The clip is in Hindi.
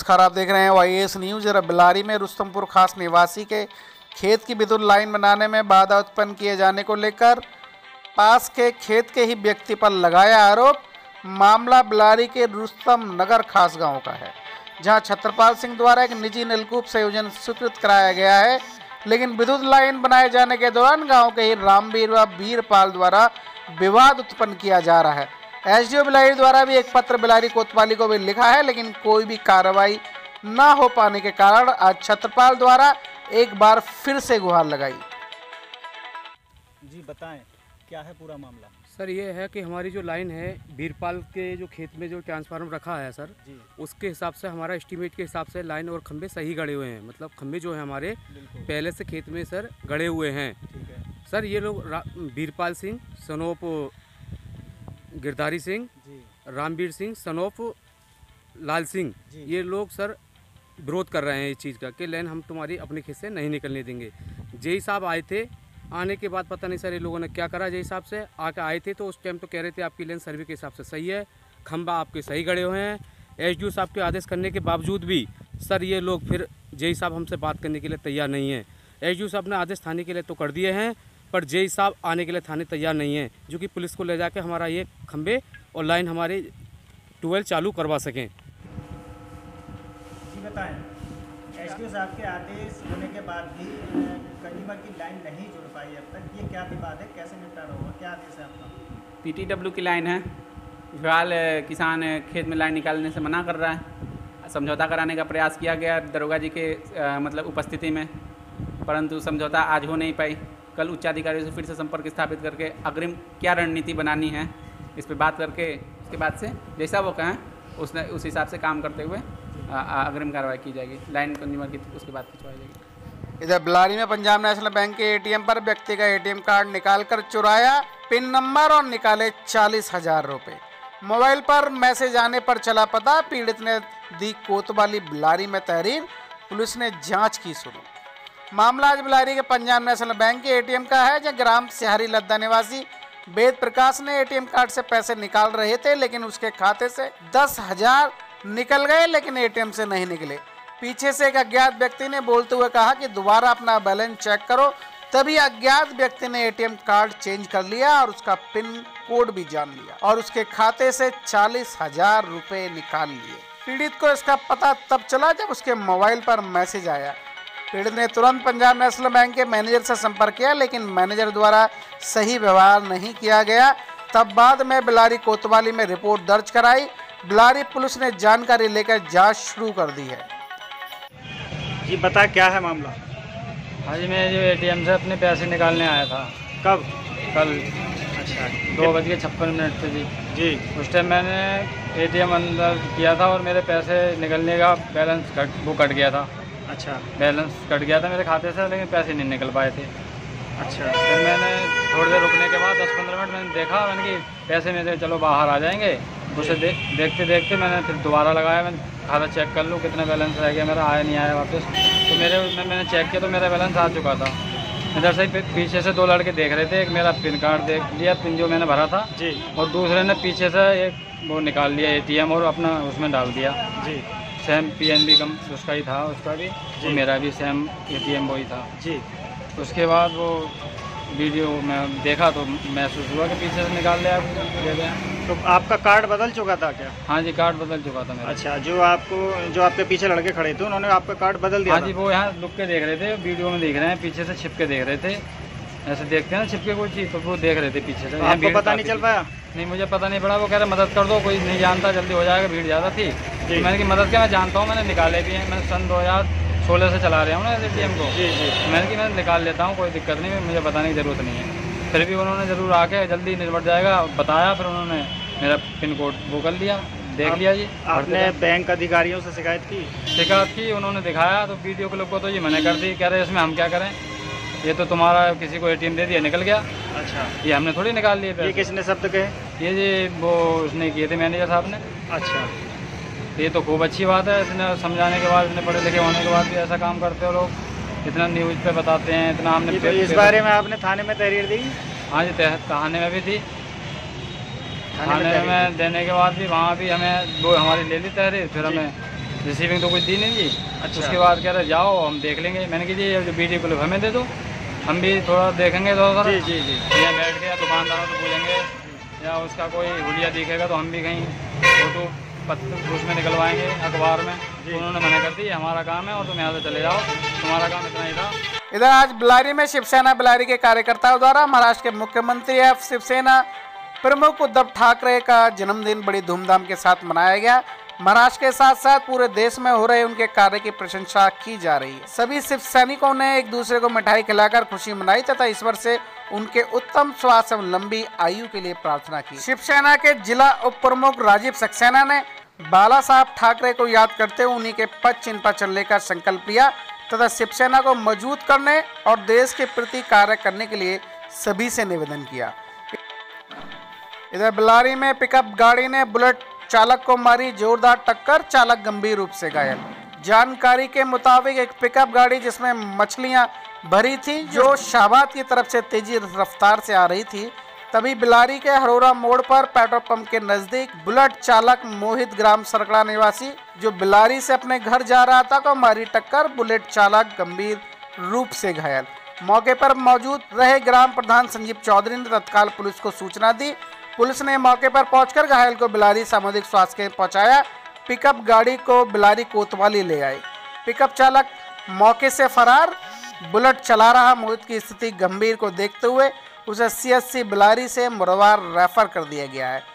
नमस्कार, आप देख रहे हैं YS न्यूज़। बिलारी में रुस्तमपुर खास निवासी के खेत की विद्युत लाइन बनाने में बाधा उत्पन्न किए जाने को लेकर पास के खेत के ही व्यक्ति पर लगाया आरोप। मामला बिलारी के रुस्तम नगर खास गांव का है, जहां छत्रपाल सिंह द्वारा एक निजी नलकूप संयोजन स्वीकृत कराया गया है, लेकिन विद्युत लाइन बनाए जाने के दौरान गाँव के ही रामवीर व वीरपाल द्वारा विवाद उत्पन्न किया जा रहा है। SDO बिलारी द्वारा भी एक पत्र बिलारी कोतवाली को भी लिखा है, लेकिन कोई भी कार्रवाई न हो पाने के कारण आज छत्रपाल द्वारा एक बार फिर से गुहार लगाई। जी बताएं, क्या है पूरा मामला? सर ये है कि हमारी जो लाइन है वीरपाल के जो खेत में जो ट्रांसफार्मर रखा है सर जी, उसके हिसाब से हमारा एस्टीमेट के हिसाब से लाइन और खंबे सही गड़े हुए हैं। मतलब खंबे जो है हमारे पहले से खेत में सर गड़े हुए हैं। ठीक है सर, ये लोग वीरपाल सिंह सनोप गिरधारी सिंह, रामवीर सिंह सनोफ लाल सिंह, ये लोग सर विरोध कर रहे हैं इस चीज़ का कि लाइन हम तुम्हारी अपने खेत से नहीं निकलने देंगे। जेई साहब आए थे, आने के बाद पता नहीं सर ये लोगों ने क्या करा। जेई साहब से आके आए थे तो उस टाइम तो कह रहे थे आपकी लाइन सर्वे के हिसाब से सही है, खंबा आपके सही गड़े हुए हैं। SDO साहब के आदेश करने के बावजूद भी सर ये लोग फिर जेई साहब हमसे बात करने के लिए तैयार नहीं है। SDO साहब ने आदेश थाने के लिए तो कर दिए हैं, पर जेई साहब आने के लिए थाने तैयार नहीं है, जो कि पुलिस को ले जाके हमारा ये खंबे और लाइन हमारे ट्यूबवेल चालू करवा सकें। जी बताएं, SDO साहब के आदेश होने के बाद भी कंज्यूमर की लाइन नहीं जुड़ पाई अब तक, ये क्या विवाद है, कैसे निपटारा होगा, क्या आदेश है आपका? PTW की लाइन है। फिलहाल किसान खेत में लाइन निकालने से मना कर रहा है। समझौता कराने का प्रयास किया गया दरोगा जी के मतलब उपस्थिति में, परंतु समझौता आज हो नहीं पाई। कल उच्चाधिकारियों से फिर से संपर्क स्थापित करके अग्रिम क्या रणनीति बनानी है इस पर बात करके उसके बाद से जैसा वो कहें उस हिसाब से काम करते हुए अग्रिम कार्रवाई की जाएगी। लाइन कंज्यूमर की उसके बाद खिंचवाई जाएगी। इधर बिलारी में पंजाब नेशनल बैंक के ATM पर व्यक्ति का ATM कार्ड निकालकर चुराया पिन नंबर और निकाले 40,000 रुपये। मोबाइल पर मैसेज आने पर चला पता, पीड़ित ने दी कोतवाली बिलारी में तहरीर, पुलिस ने जांच की शुरू। मामला आज बिलारी के पंजाब नेशनल बैंक के ATM का है, जहां ग्राम सिहारी लद्दा निवासी वेद प्रकाश ने ATM कार्ड से पैसे निकाल रहे थे, लेकिन उसके खाते से 10,000 निकल गए, लेकिन ATM से नहीं निकले। पीछे से एक अज्ञात व्यक्ति ने बोलते हुए कहा कि दोबारा अपना बैलेंस चेक करो। तभी अज्ञात व्यक्ति ने ATM कार्ड चेंज कर लिया और उसका पिन कोड भी जान लिया और उसके खाते से 40,000 रुपये निकाल लिए। पीड़ित को इसका पता तब चला जब उसके मोबाइल पर मैसेज आया। पीड़ित ने तुरंत पंजाब नेशनल बैंक के मैनेजर से संपर्क किया, लेकिन मैनेजर द्वारा सही व्यवहार नहीं किया गया। तब बाद में बिलारी कोतवाली में रिपोर्ट दर्ज कराई। बिलारी पुलिस ने जानकारी लेकर जांच शुरू कर दी है। जी बता, क्या है मामला? हाँ जी, मैं जो ATM से अपने पैसे निकालने आया था। कब? कल। अच्छा, 2:56 पे जी। उस टाइम मैंने ATM अंदर किया था और मेरे पैसे निकलने का बैलेंस कट गया था। अच्छा, बैलेंस कट गया था मेरे खाते से, लेकिन पैसे नहीं निकल पाए थे। अच्छा, फिर मैंने थोड़ी देर रुकने के बाद 10-15 मिनट मैंने देखा, मैंने कि पैसे मेरे चलो बाहर आ जाएंगे। उसे देखते देखते मैंने फिर दोबारा लगाया, मैंने खाता चेक कर लूँ कितना बैलेंस रह गया मेरा, आया नहीं आया वापस। तो मेरे उसमें मैंने चेक किया तो मेरा बैलेंस आ चुका था। इधर से पीछे से 2 लड़के देख रहे थे, एक मेरा पिन कार्ड देख लिया, पिन जो मैंने भरा था जी, और दूसरे ने पीछे से एक वो निकाल लिया ATM और अपना उसमें डाल दिया जी। सेम PNB कम उसका ही था, उसका भी और मेरा भी सेम ATM वही था जी। उसके बाद वो वीडियो में देखा तो महसूस हुआ कि पीछे से निकाल लिया ले गया। तो आपका कार्ड बदल चुका था क्या? हाँ जी, कार्ड बदल चुका था मेरा। अच्छा, जो आपके पीछे लड़के खड़े थे उन्होंने आपका कार्ड बदल दिया? हाँ जी, वो यहाँ लुक के देख रहे थे, वीडियो में देख रहे हैं, पीछे से छिप के देख रहे थे। ऐसे देखते हैं ना छिप के कोई चीज़, तो वो देख रहे थे पीछे से। आपको पता नहीं चल पाया? नहीं, मुझे पता नहीं पड़ा। वो कह रहे मदद कर दो, कोई नहीं जानता, जल्दी हो जाएगा, भीड़ ज़्यादा थी। तो मैंने की मदद क्या, मैं जानता हूँ, मैंने निकाले भी हैं। मैंने सन 2016 से चला रहा हूँ ना ATM को। जी जी। मैंने कि मैं निकाल लेता हूँ, कोई दिक्कत नहीं, मुझे बताने की ज़रूरत नहीं है। फिर भी उन्होंने ज़रूर आके जल्दी निपट जाएगा बताया, फिर उन्होंने मेरा पिन कोड वो कर लिया, देख लिया जी। आपने बैंक अधिकारियों से शिकायत की? उन्होंने दिखाया तो वीडियो क्लिप को तो ये मना कर दी, कह रहे इसमें हम क्या करें, ये तो तुम्हारा किसी को ATM दे दिया निकल गया। अच्छा, ये हमने थोड़ी निकाल लिए पैसे। ये किसने शब्द कहे? ये जी वो उसने किए थे, मैनेजर साहब ने। अच्छा, ये तो खूब अच्छी बात है, इसने समझाने के बाद, इतने पढ़े लिखे होने के बाद भी ऐसा काम करते हो लोग, इतना न्यूज़ पे बताते हैं, इतना हमने तो इस बारे में आपने थाने में तहरीर दी? हाँ जी, थाने में भी थी। थाने में देने के बाद भी वहाँ भी हमें वो हमारी ले ली तहरीर, फिर हमें रिसीविंग तो कुछ दी नहीं जी। अच्छा। उसके बाद कह रहे जाओ हम देख लेंगे। मैंने कहा जी ये जो वीडियो क्लिप हमें दे दो, हम भी थोड़ा देखेंगे। तो जी जी जी यहाँ बैठ के या दुकानदारों से पूछेंगे या उसका कोई हुलिया दिखेगा तो हम भी कहीं फोटो पत्र उसमें निकलवाएंगे अखबार में। तो उन्होंने मना कर दी हमारा काम है और तुम यहाँ से चले जाओ, तुम्हारा काम इतना ही था। इधर आज बिलारी में शिवसेना बिलारी के कार्यकर्ताओं द्वारा महाराष्ट्र के मुख्यमंत्री एवं शिवसेना प्रमुख उद्धव ठाकरे का जन्मदिन बड़ी धूमधाम के साथ मनाया गया। महाराष्ट्र के साथ साथ पूरे देश में हो रहे उनके कार्य की प्रशंसा की जा रही है। सभी शिव सैनिकों ने एक दूसरे को मिठाई खिलाकर खुशी मनाई तथा ईश्वर से उनके उत्तम स्वास्थ्य एवं लंबी आयु के लिए प्रार्थना की। शिवसेना के जिला उप प्रमुख राजीव सक्सेना ने बाला साहब ठाकरे को याद करते हुए उन्हीं के पद चिन्ह पर चलने का संकल्प लिया तथा शिवसेना को मजबूत करने और देश के प्रति कार्य करने के लिए सभी से निवेदन किया। इधर बिलारी में पिकअप गाड़ी ने बुलेट चालक को मारी जोरदार टक्कर, चालक गंभीर रूप से घायल। जानकारी के मुताबिक एक पिकअप गाड़ी जिसमें मछलियां भरी थी जो शाहबाद की तरफ से तेजी रफ्तार से आ रही थी, तभी बिलारी के हरोरा मोड़ पर पेट्रोल पंप के नजदीक बुलेट चालक मोहित ग्राम सरकड़ा निवासी जो बिलारी से अपने घर जा रहा था को मारी टक्कर, बुलेट चालक गंभीर रूप से घायल। मौके पर मौजूद रहे ग्राम प्रधान संजीव चौधरी ने तत्काल पुलिस को सूचना दी। पुलिस ने मौके पर पहुंचकर घायल को बिलारी सामुदायिक स्वास्थ्य केंद्र पहुंचाया। पिकअप गाड़ी को बिलारी कोतवाली ले आए। पिकअप चालक मौके से फरार। बुलेट चला रहा मोहित की स्थिति गंभीर को देखते हुए उसे CHC बिलारी से मुरवार रेफर कर दिया गया है।